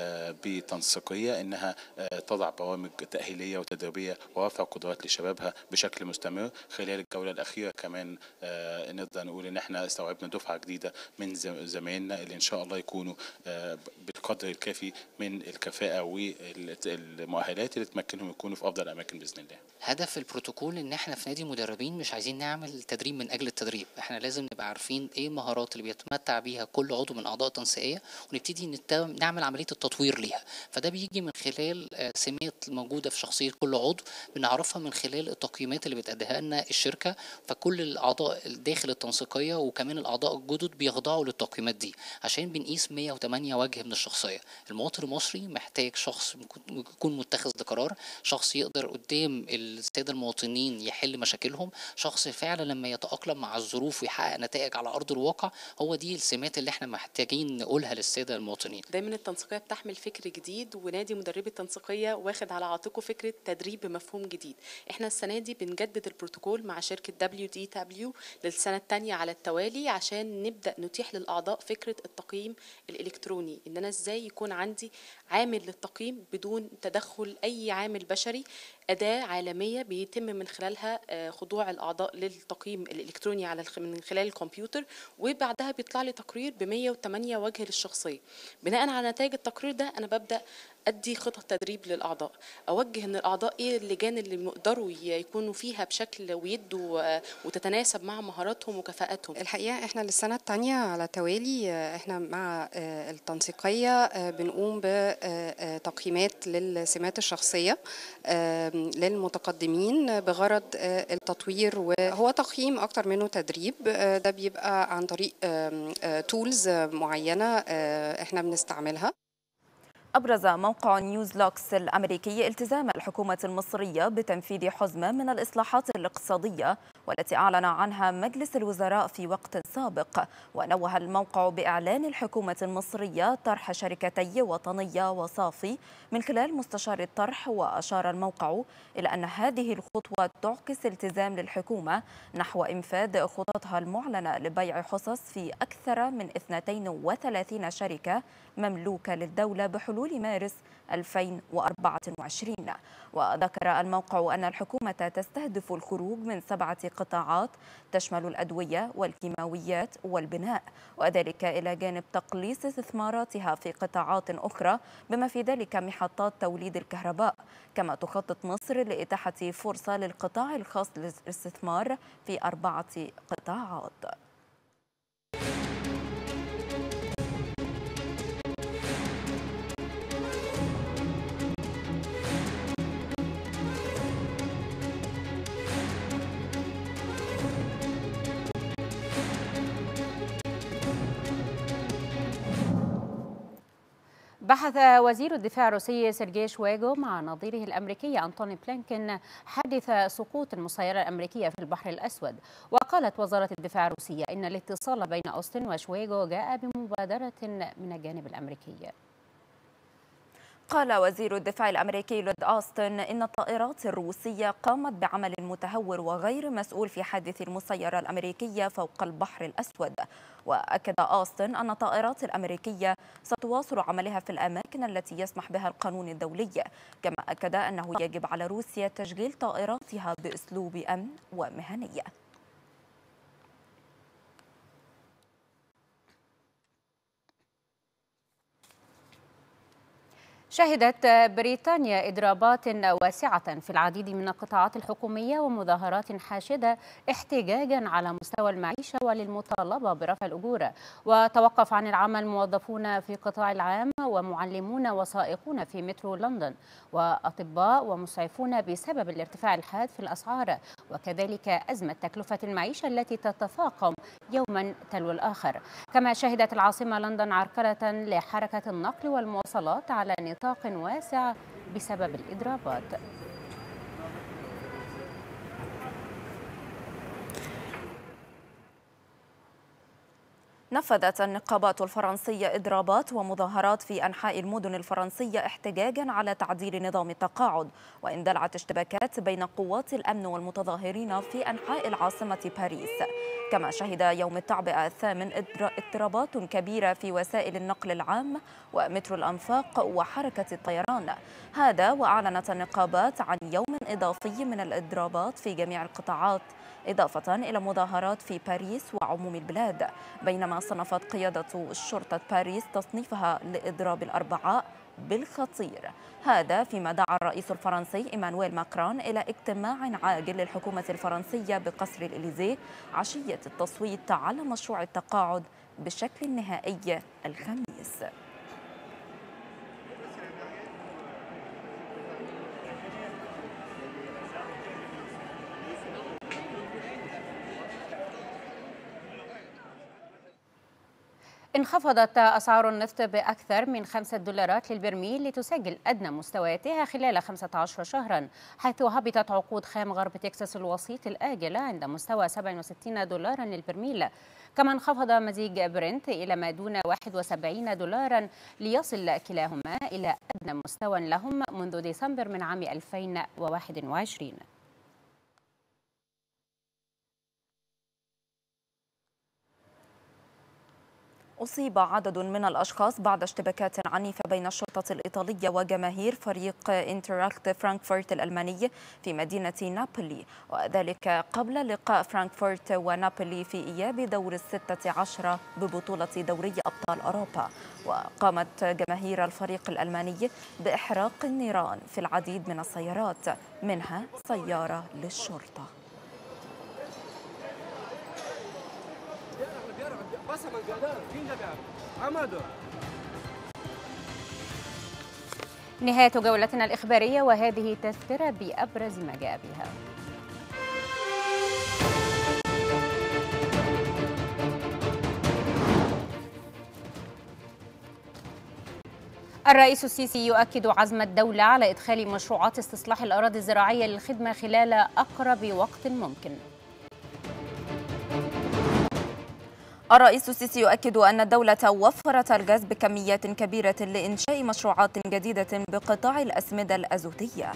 بتنسيقية أنها تضع برامج تأهيلية وتدريبية ورفع قدرات لشبابها بشكل مستمر. خلال الجولة الأخيرة كمان نقدر نقول إن احنا استوعبنا دفعة جديدة من زمايلنا اللي إن شاء الله يكونوا بالقدر الكافي من الكفاءة والمؤهلات اللي تمكنهم يكونوا في أفضل الأماكن بإذن الله. هدف البروتوكول إن احنا في نادي مدربين مش عايزين نعمل تدريب من أجل التدريب، احنا لازم نبقى عارفين إيه المهارات اللي بيتمتع بيها كل عضو من أعضاء التنسيقية، ونبتدي نعمل عملية التطوير ليها. فده بيجي من خلال سمات موجودة في شخصية كل عضو، بنعرفها من خلال التقييمات اللي بتأديها لنا الشركة. فكل الأعضاء داخل التنسيقية وكمان الأعضاء الجدد بيخضعوا للتقييمات دي، عشان بنقيس 108 وجه من الشخصية. المواطن المصري محتاج شخص يكون متخذ لقرار، شخص يقدر قدام السادة المواطنين يحل مشاكلهم، شخص فعلا لما يتأقلم مع الظروف ويحقق نتائج على أرض الواقع. هو دي السمات اللي احنا محتاجين نقولها للسادة المواطنين. دايما التنسيقية بتحمل فكر جديد، ونادي مدربي التنسيقية واخد على عاتقه فكرة تدريب بمفهوم جديد. احنا السنة دي بنجدد البروتوكول مع شركة WTW للسنة الثانية على التوالي، عشان نبدأ نتيح للأعضاء فكرة التقييم الإلكتروني، إن أنا إزاي يكون عندي عامل للتقييم بدون تدخل أي عامل بشري، أداة عالمية بيتم من خلالها خضوع الأعضاء للتقييم الإلكتروني من خلال الكمبيوتر، وبعدها بيطلع لي تقرير ب108 وجه للشخصية. بناء على نتائج التقرير ده أنا ببدأ أدي خطط تدريب للأعضاء، أوجه إن الأعضاء إيه اللجان اللي يقدروا يكونوا فيها بشكل ويدوا وتتناسب مع مهاراتهم وكفاءاتهم. الحقيقة إحنا للسنة الثانية على توالي إحنا مع التنسيقية بنقوم بتقييمات للسمات الشخصية للمتقدمين بغرض التطوير، وهو تقييم أكتر منه تدريب. ده بيبقى عن طريق تولز معينة إحنا بنستعملها. أبرز موقع نيوزلوكس الأمريكي التزام الحكومة المصرية بتنفيذ حزمة من الإصلاحات الاقتصادية والتي أعلن عنها مجلس الوزراء في وقت سابق. ونوه الموقع بإعلان الحكومة المصرية طرح شركتي وطنية وصافي من خلال مستشار الطرح. وأشار الموقع إلى أن هذه الخطوة تعكس التزام للحكومة نحو إنفاذ خططها المعلنة لبيع حصص في أكثر من 32 شركة مملوكة للدولة بحلول مارس 2024. وذكر الموقع أن الحكومة تستهدف الخروج من 7 قطاعات تشمل الأدوية والكيماويات والبناء، وذلك إلى جانب تقليص استثماراتها في قطاعات أخرى بما في ذلك محطات توليد الكهرباء. كما تخطط مصر لإتاحة فرصة للقطاع الخاص للاستثمار في 4 قطاعات. بحث وزير الدفاع الروسي سيرجي شويغو مع نظيره الأمريكي أنتوني بلينكين حادث سقوط المسيرة الأمريكية في البحر الأسود. وقالت وزارة الدفاع الروسية إن الاتصال بين أوستن وشويغو جاء بمبادرة من الجانب الأمريكي. قال وزير الدفاع الأمريكي لورد أوستن إن الطائرات الروسية قامت بعمل متهور وغير مسؤول في حادث المسيرة الأمريكية فوق البحر الأسود. وأكد أوستن أن الطائرات الأمريكية ستواصل عملها في الأماكن التي يسمح بها القانون الدولي، كما أكد أنه يجب على روسيا تشغيل طائراتها بأسلوب أمن ومهنية. شهدت بريطانيا إضرابات واسعة في العديد من القطاعات الحكومية ومظاهرات حاشدة احتجاجا على مستوى المعيشة وللمطالبة برفع الأجور. وتوقف عن العمل موظفون في القطاع العام ومعلمون وسائقون في مترو لندن وأطباء ومسعفون بسبب الارتفاع الحاد في الأسعار، وكذلك أزمة تكلفة المعيشة التي تتفاقم يوما تلو الآخر. كما شهدت العاصمة لندن عرقلة لحركة النقل والمواصلات على نطاق واسع بسبب الإضرابات. نفذت النقابات الفرنسية إضرابات ومظاهرات في أنحاء المدن الفرنسية احتجاجا على تعديل نظام التقاعد، واندلعت اشتباكات بين قوات الأمن والمتظاهرين في أنحاء العاصمة باريس. كما شهد يوم التعبئة الثامن اضطرابات كبيرة في وسائل النقل العام ومترو الأنفاق وحركة الطيران. هذا وأعلنت النقابات عن يوم إضافي من الإضرابات في جميع القطاعات، إضافة إلى مظاهرات في باريس وعموم البلاد، بينما صنفت قيادة شرطة باريس تصنيفها لإضراب الأربعاء بالخطير. هذا فيما دعا الرئيس الفرنسي إيمانويل ماكرون إلى اجتماع عاجل للحكومة الفرنسية بقصر الإليزيه عشية التصويت على مشروع التقاعد بشكل نهائي الخميس. انخفضت أسعار النفط بأكثر من $5 للبرميل لتسجل أدنى مستوياتها خلال 15 شهرا، حيث هبطت عقود خام غرب تكساس الوسيط الآجلة عند مستوى $67 للبرميل. كما انخفض مزيج برنت إلى ما دون $71 ليصل كلاهما إلى أدنى مستوى لهم منذ ديسمبر من عام 2021. أصيب عدد من الأشخاص بعد اشتباكات عنيفة بين الشرطة الإيطالية وجماهير فريق انتراكت فرانكفورت الألماني في مدينة نابولي، وذلك قبل لقاء فرانكفورت ونابولي في إياب دور 16 ببطولة دوري أبطال أوروبا. وقامت جماهير الفريق الألماني بإحراق النيران في العديد من السيارات، منها سيارة للشرطة. نهاية جولتنا الإخبارية، وهذه تذكرة بأبرز ما جاء بها. الرئيس السيسي يؤكد عزم الدولة على إدخال مشروعات استصلاح الأراضي الزراعية للخدمة خلال أقرب وقت ممكن. الرئيس السيسي يؤكد أن الدولة وفرت الغاز بكميات كبيرة لإنشاء مشروعات جديدة بقطاع الأسمدة الأزوتية.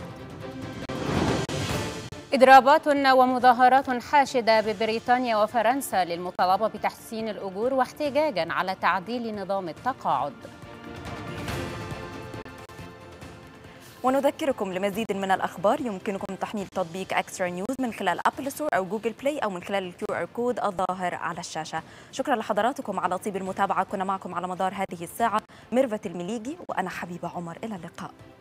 إضرابات ومظاهرات حاشدة ببريطانيا وفرنسا للمطالبة بتحسين الأجور واحتجاجا على تعديل نظام التقاعد. ونذكركم لمزيد من الأخبار يمكنكم تحميل تطبيق إكسترا نيوز من خلال أبل ستور أو جوجل بلاي أو من خلال الQR كود الظاهر على الشاشة. شكرا لحضراتكم على طيب المتابعة، كنا معكم على مدار هذه الساعة ميرفت المليجي وأنا حبيبة عمر، إلى اللقاء.